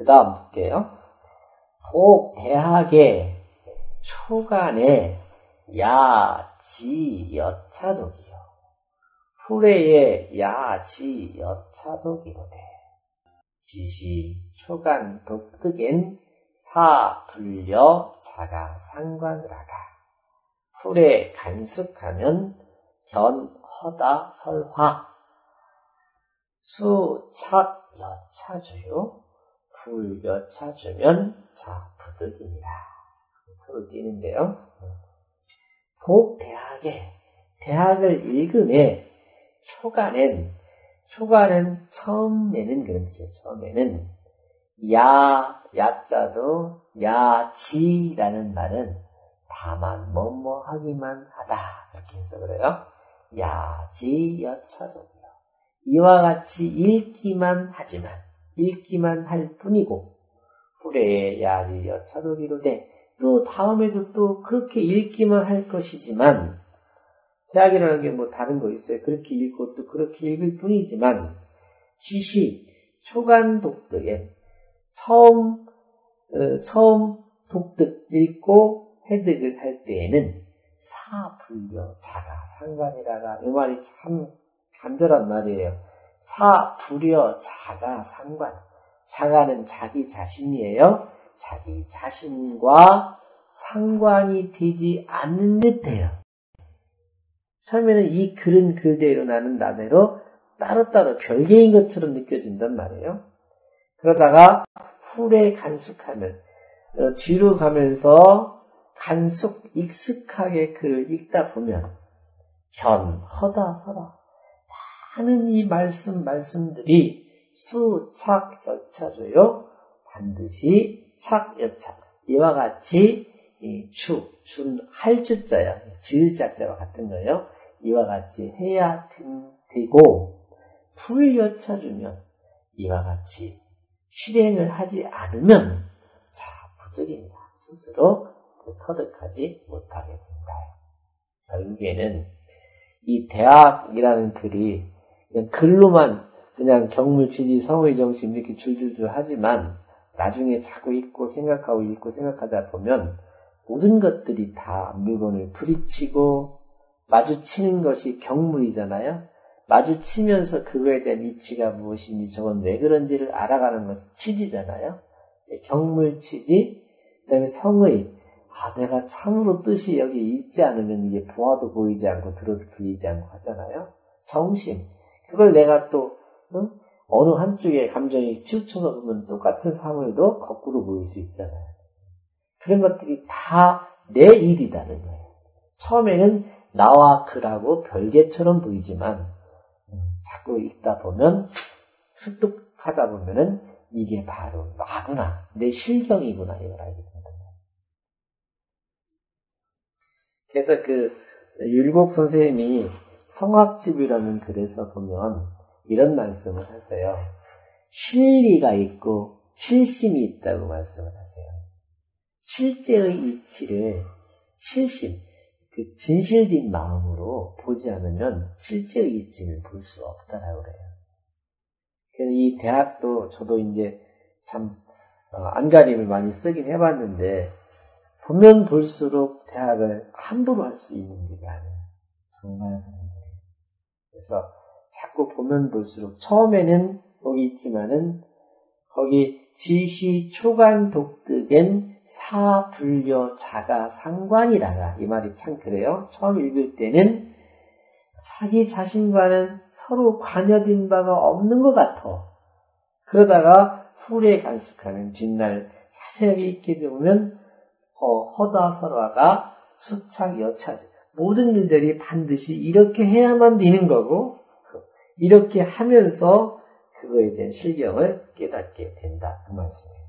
그 다음 볼게요. 대학의 초간에 야지 여차독이요. 후래의 야지 여차독이로되 지시 초간 독득엔 사불려 자가 상관으라가 후래 간숙하면 견허다 설화 수착 여차주요 불여차주면 자부득이니라. 서로 띄는데요. 대학을 읽음에 초간은 처음에는 그런 뜻이에요. 처음에는 야자도 야지라는 말은 다만 뭐뭐 하기만 하다 이렇게 해서 그래요. 야지 여차독이요. 이와 같이 읽기만 할 뿐이고 후래의 야지 여차독이로되 또 다음에도 또 그렇게 읽기만 할 것이지만 대학이라는 게 뭐 다른 거 있어요. 그렇게 읽고 또 그렇게 읽을 뿐이지만 지시 초간 독득에 처음 독득 읽고 해득을 할 때에는 사불려 자가 상관이라가 이 말이 참 간절한 말이에요. 사불여 자가 상관. 자가는 자기 자신이에요. 자기 자신과 상관이 되지 않는 듯해요. 처음에는 이 글은 글대로 나는 나대로 따로따로 별개인 것처럼 느껴진단 말이에요. 그러다가 후래 간숙하면 뒤로 가면서 익숙하게 글을 읽다 보면 견허다 설화 많은 이 말씀들이 수착 여차줘요. 반드시 착 여차 이와 같이 준 할주자야 지읒자자와 같은 거예요. 이와 같이 해야 되고 불여차주면 이와 같이 실행을 하지 않으면 자부득이니라. 스스로 터득하지 못하게 된다. 결국에는 이 대학이라는 글이 그냥 글로만 그냥 경물, 취지, 성의, 정신 이렇게 줄줄줄 하지만 나중에 자꾸 읽고 생각하다 보면 모든 것들이 다 물건을 부딪히고 마주치는 것이 경물이잖아요. 마주치면서 그거에 대한 이치가 무엇인지 저건 왜 그런지를 알아가는 것이 취지잖아요. 경물, 취지, 그 다음에 성의. 내가 참으로 뜻이 여기 있지 않으면 이게 보아도 보이지 않고 들어도 들리지 않고 하잖아요. 정신. 그걸 내가 또 어느 한쪽에 감정이 치우쳐서 보면 똑같은 사물도 거꾸로 보일 수 있잖아요. 그런 것들이 다 내 일이라는 거예요. 처음에는 나와 그라고 별개처럼 보이지만 자꾸 읽다 보면 습득하다 보면은 이게 바로 나구나, 내 실경이구나 이걸 알게 된다. 그래서 율곡 선생님이 성학집이라는 글에서 보면 이런 말씀을 하세요. 실리가 있고 실심이 있다고 말씀을 하세요. 실제의 이치를 실심, 진실된 마음으로 보지 않으면 실제의 이치는 볼 수 없다라고 그래요. 그래서 이 대학도 저도 이제 참 안간힘을 많이 쓰긴 해봤는데 보면 볼수록 대학을 함부로 할 수 있는 게 아니에요. 정말. 그래서 자꾸 보면 볼수록 처음에는 거기 있지만은 거기 지시 초간 독득엔 사불려 자가 상관이라가 이 말이 참 그래요. 처음 읽을 때는 자기 자신과는 서로 관여된 바가 없는 것 같아. 그러다가 후래 간숙하면 뒷날 자세하게 읽게 되면 허다 설화가 수착 여차 모든 일들이 반드시 이렇게 해야만 되는 거고 이렇게 하면서 그거에 대한 실경을 깨닫게 된다. 그 말씀이에요.